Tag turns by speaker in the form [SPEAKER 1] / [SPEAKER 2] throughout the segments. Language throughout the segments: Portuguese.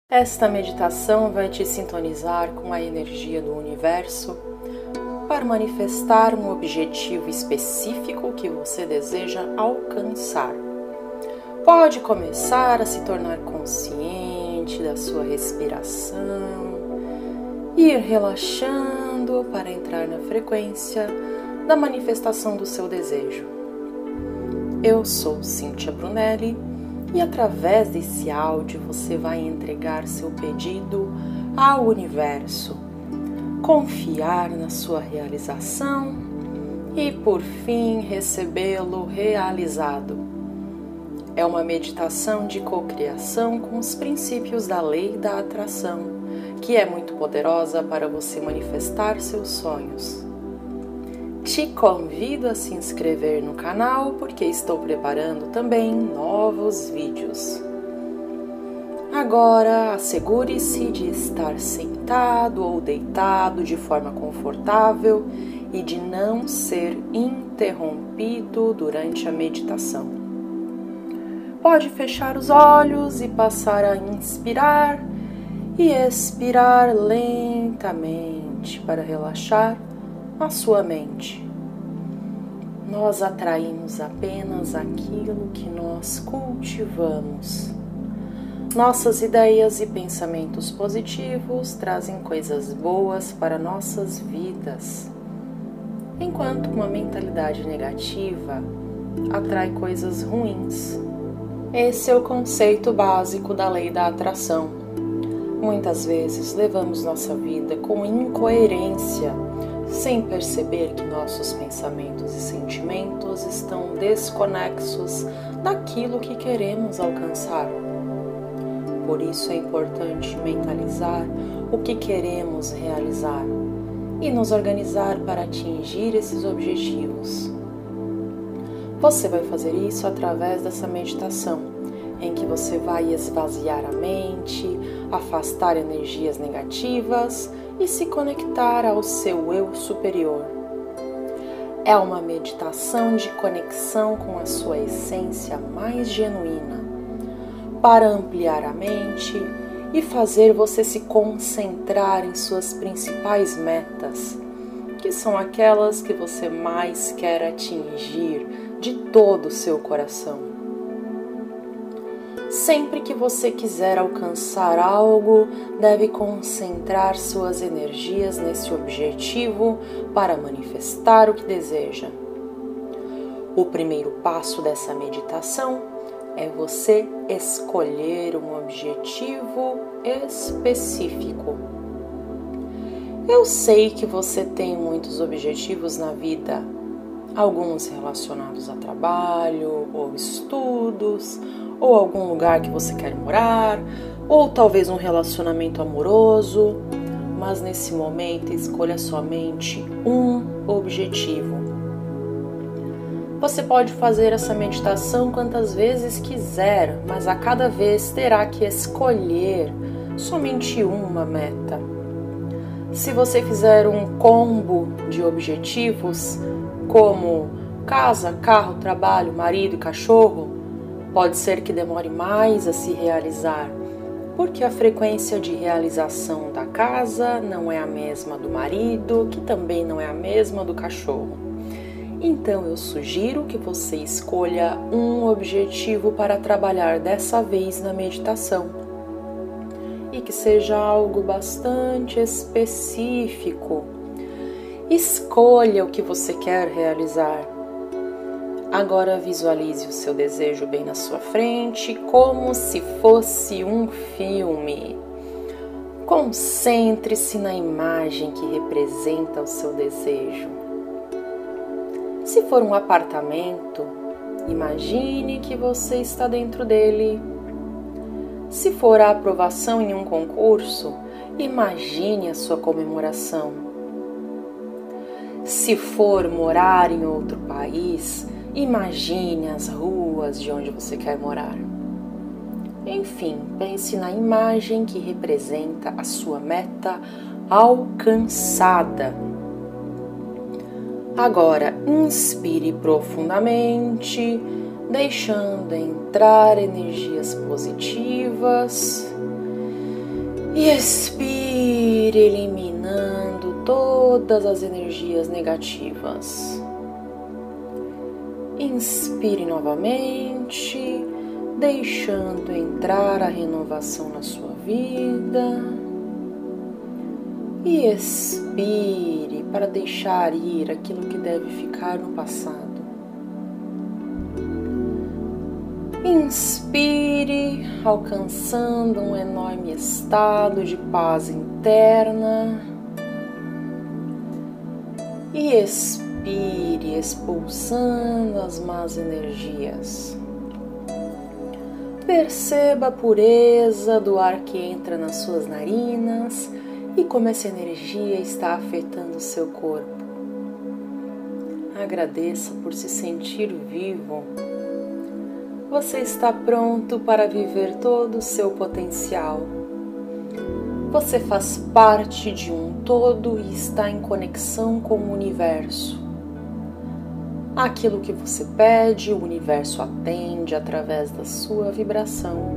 [SPEAKER 1] Esta meditação vai te sintonizar com a energia do universo para manifestar um objetivo específico que você deseja alcançar. Pode começar a se tornar consciente da sua respiração, ir relaxando para entrar na frequência da manifestação do seu desejo. Eu sou Cíntia Brunelli e através desse áudio você vai entregar seu pedido ao universo, confiar na sua realização e, por fim, recebê-lo realizado. É uma meditação de cocriação com os princípios da lei da atração, que é muito poderosa para você manifestar seus sonhos. Te convido a se inscrever no canal porque estou preparando também novos vídeos. Agora, assegure-se de estar sentado ou deitado de forma confortável e de não ser interrompido durante a meditação. Pode fechar os olhos e passar a inspirar e expirar lentamente para relaxar a sua mente. Nós atraímos apenas aquilo que nós cultivamos. Nossas ideias e pensamentos positivos trazem coisas boas para nossas vidas, enquanto uma mentalidade negativa atrai coisas ruins. Esse é o conceito básico da lei da atração. Muitas vezes levamos nossa vida com incoerência, sem perceber que nossos pensamentos e sentimentos estão desconexos daquilo que queremos alcançar. Por isso é importante mentalizar o que queremos realizar e nos organizar para atingir esses objetivos. Você vai fazer isso através dessa meditação, em que você vai esvaziar a mente, afastar energias negativas e se conectar ao seu eu superior. É uma meditação de conexão com a sua essência mais genuína, para ampliar a mente e fazer você se concentrar em suas principais metas, que são aquelas que você mais quer atingir de todo o seu coração. Sempre que você quiser alcançar algo, deve concentrar suas energias nesse objetivo para manifestar o que deseja. O primeiro passo dessa meditação é você escolher um objetivo específico. Eu sei que você tem muitos objetivos na vida, alguns relacionados a trabalho ou estudos, ou algum lugar que você quer morar, ou talvez um relacionamento amoroso, mas nesse momento escolha somente um objetivo. Você pode fazer essa meditação quantas vezes quiser, mas a cada vez terá que escolher somente uma meta. Se você fizer um combo de objetivos, como casa, carro, trabalho, marido e cachorro, pode ser que demore mais a se realizar, porque a frequência de realização da casa não é a mesma do marido, que também não é a mesma do cachorro. Então eu sugiro que você escolha um objetivo para trabalhar dessa vez na meditação e que seja algo bastante específico. Escolha o que você quer realizar. Agora visualize o seu desejo bem na sua frente, como se fosse um filme. Concentre-se na imagem que representa o seu desejo. Se for um apartamento, imagine que você está dentro dele. Se for a aprovação em um concurso, imagine a sua comemoração. Se for morar em outro país, imagine as ruas de onde você quer morar. Enfim, pense na imagem que representa a sua meta alcançada. Agora, inspire profundamente, deixando entrar energias positivas E expire, eliminando todas as energias negativas. Inspire novamente, deixando entrar a renovação na sua vida. E expire para deixar ir aquilo que deve ficar no passado. Inspire, alcançando um enorme estado de paz interna. E expire, expulsando as más energias. Perceba a pureza do ar que entra nas suas narinas e como essa energia está afetando o seu corpo. Agradeça por se sentir vivo. Você está pronto para viver todo o seu potencial. Você faz parte de um todo e está em conexão com o universo. Aquilo que você pede, o universo atende através da sua vibração.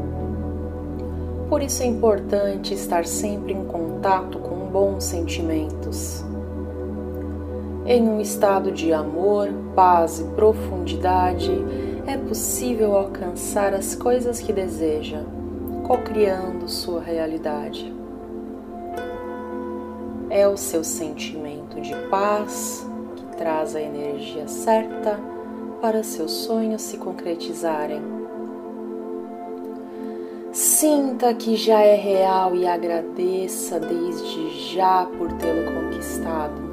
[SPEAKER 1] Por isso é importante estar sempre em contato com bons sentimentos. Em um estado de amor, paz e profundidade, é possível alcançar as coisas que deseja, co-criando sua realidade. É o seu sentimento de paz que traz a energia certa para seus sonhos se concretizarem. Sinta que já é real e agradeça desde já por tê-lo conquistado.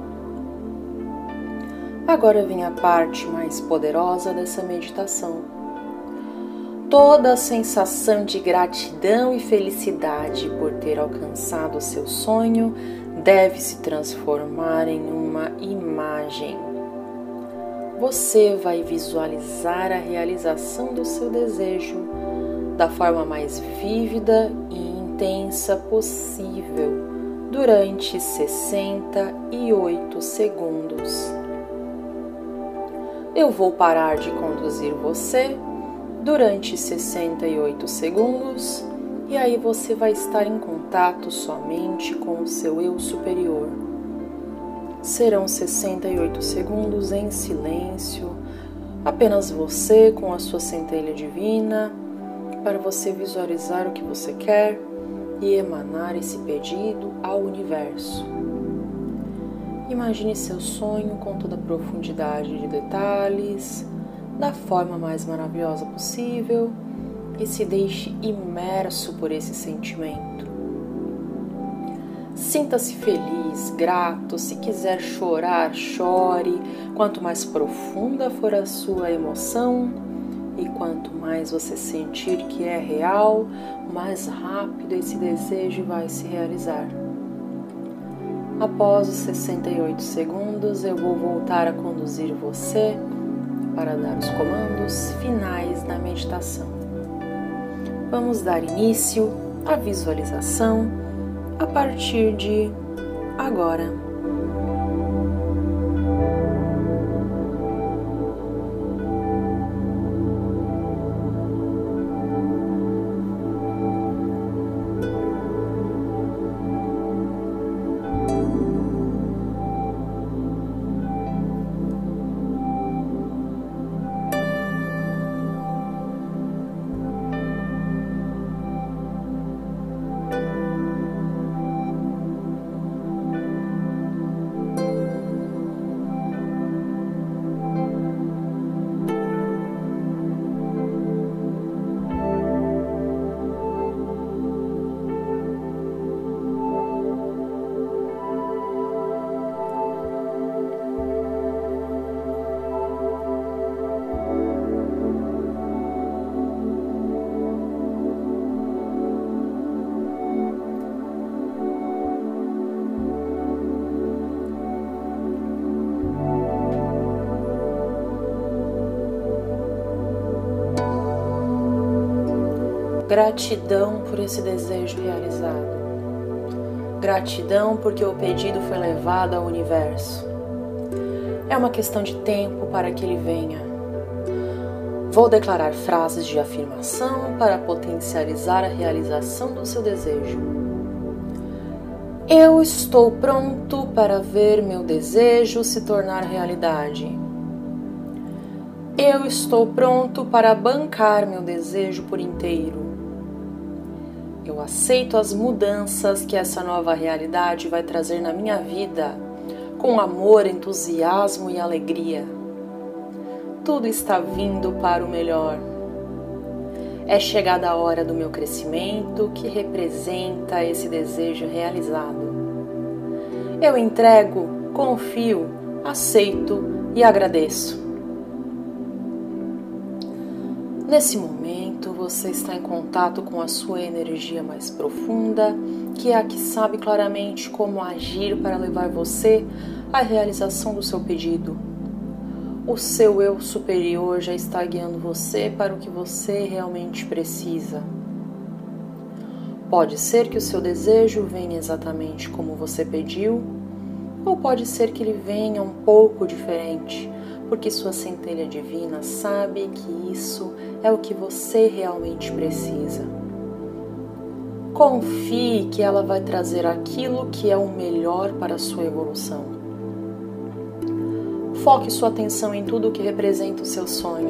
[SPEAKER 1] Agora vem a parte mais poderosa dessa meditação. Toda a sensação de gratidão e felicidade por ter alcançado o seu sonho deve se transformar em uma imagem. Você vai visualizar a realização do seu desejo da forma mais vívida e intensa possível durante 68 segundos. Eu vou parar de conduzir você durante 68 segundos e aí você vai estar em contato somente com o seu eu superior. Serão 68 segundos em silêncio, apenas você com a sua centelha divina, para você visualizar o que você quer e emanar esse pedido ao universo. Imagine seu sonho com toda a profundidade de detalhes, da forma mais maravilhosa possível e se deixe imerso por esse sentimento. Sinta-se feliz, grato, se quiser chorar, chore. Quanto mais profunda for a sua emoção e quanto mais você sentir que é real, mais rápido esse desejo vai se realizar. Após os 68 segundos, eu vou voltar a conduzir você para dar os comandos finais da meditação. Vamos dar início à visualização a partir de agora. Gratidão por esse desejo realizado. Gratidão porque o pedido foi levado ao universo. É uma questão de tempo para que ele venha. Vou declarar frases de afirmação para potencializar a realização do seu desejo. Eu estou pronto para ver meu desejo se tornar realidade. Eu estou pronto para bancar meu desejo por inteiro. Eu aceito as mudanças que essa nova realidade vai trazer na minha vida, com amor, entusiasmo e alegria. Tudo está vindo para o melhor. É chegada a hora do meu crescimento, que representa esse desejo realizado. Eu entrego, confio, aceito e agradeço. Nesse momento, você está em contato com a sua energia mais profunda, que é a que sabe claramente como agir para levar você à realização do seu pedido. O seu eu superior já está guiando você para o que você realmente precisa. Pode ser que o seu desejo venha exatamente como você pediu, ou pode ser que ele venha um pouco diferente, porque sua centelha divina sabe que isso é o que você realmente precisa. Confie que ela vai trazer aquilo que é o melhor para a sua evolução. Foque sua atenção em tudo que representa o seu sonho.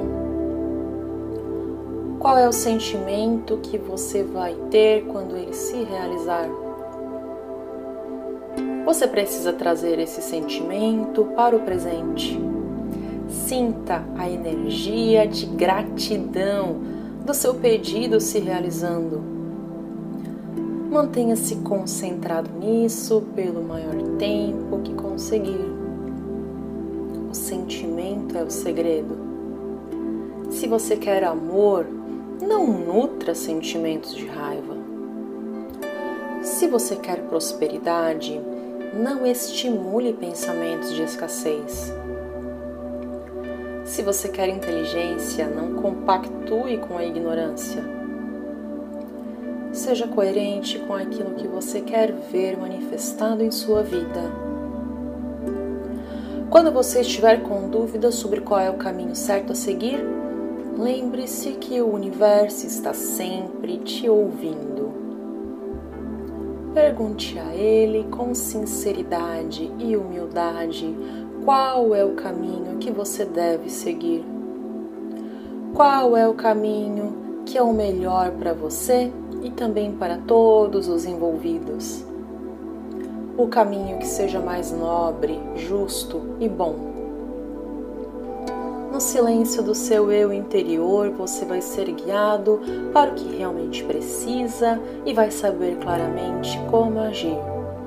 [SPEAKER 1] Qual é o sentimento que você vai ter quando ele se realizar? Você precisa trazer esse sentimento para o presente. Sinta a energia de gratidão do seu pedido se realizando. Mantenha-se concentrado nisso pelo maior tempo que conseguir. O sentimento é o segredo. Se você quer amor, não nutra sentimentos de raiva. Se você quer prosperidade, não estimule pensamentos de escassez. Se você quer inteligência, não compactue com a ignorância. Seja coerente com aquilo que você quer ver manifestado em sua vida. Quando você estiver com dúvidas sobre qual é o caminho certo a seguir, lembre-se que o universo está sempre te ouvindo. Pergunte a ele com sinceridade e humildade qual é o caminho que você deve seguir. Qual é o caminho que é o melhor para você e também para todos os envolvidos. O caminho que seja mais nobre, justo e bom. No silêncio do seu eu interior, você vai ser guiado para o que realmente precisa e vai saber claramente como agir.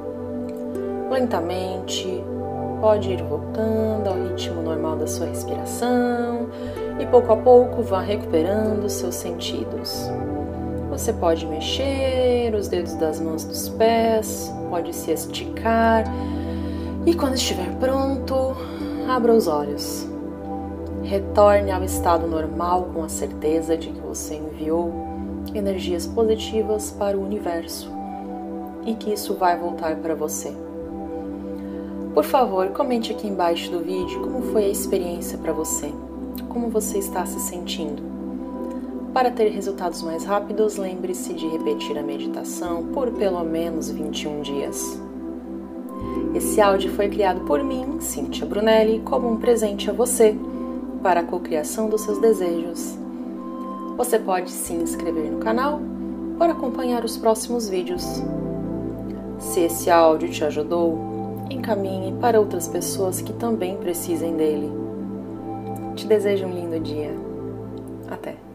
[SPEAKER 1] Lentamente, pode ir voltando ao ritmo normal da sua respiração e pouco a pouco vá recuperando seus sentidos. Você pode mexer os dedos das mãos dos pés, pode se esticar e quando estiver pronto, abra os olhos. Retorne ao estado normal com a certeza de que você enviou energias positivas para o universo e que isso vai voltar para você. Por favor, comente aqui embaixo do vídeo como foi a experiência para você, como você está se sentindo. Para ter resultados mais rápidos, lembre-se de repetir a meditação por pelo menos 21 dias. Esse áudio foi criado por mim, Cíntia Brunelli, como um presente a você, para a cocriação dos seus desejos. Você pode se inscrever no canal para acompanhar os próximos vídeos. Se esse áudio te ajudou, encaminhe para outras pessoas que também precisem dele. Te desejo um lindo dia. Até!